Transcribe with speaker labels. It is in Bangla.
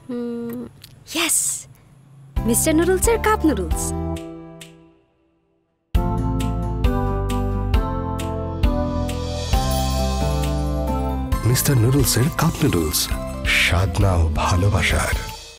Speaker 1: ইয়েস, মিস্টার নুডলসের কাপ নুডলস।
Speaker 2: মিস্টার নুডলসের কাপ নুডলস, স্বাদ নাও ভালোবাসার।